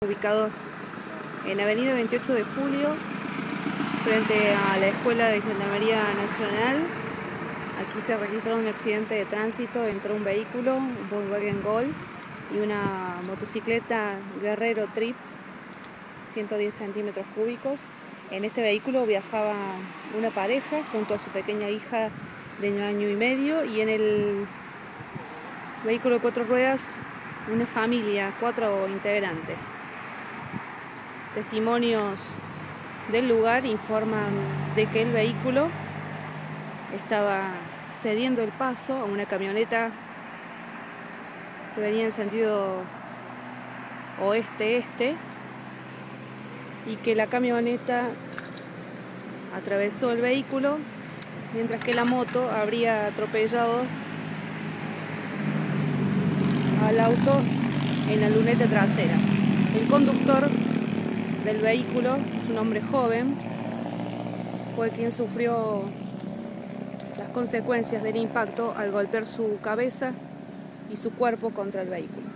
Ubicados en Avenida 28 de Julio, frente a la Escuela de Gendarmería Nacional. Aquí se registró un accidente de tránsito entre un vehículo, un Volkswagen Gol, y una motocicleta Guerrero Trip, 110 centímetros cúbicos. En este vehículo viajaba una pareja junto a su pequeña hija de 1 año y medio, y en el vehículo de 4 ruedas una familia, 4 integrantes. Testimonios del lugar informan de que el vehículo estaba cediendo el paso a una camioneta que venía en sentido oeste-este, y que la camioneta atravesó el vehículo, mientras que la moto habría atropellado al auto en la luneta trasera. El conductor del vehículo es un hombre joven, fue quien sufrió las consecuencias del impacto al golpear su cabeza y su cuerpo contra el vehículo.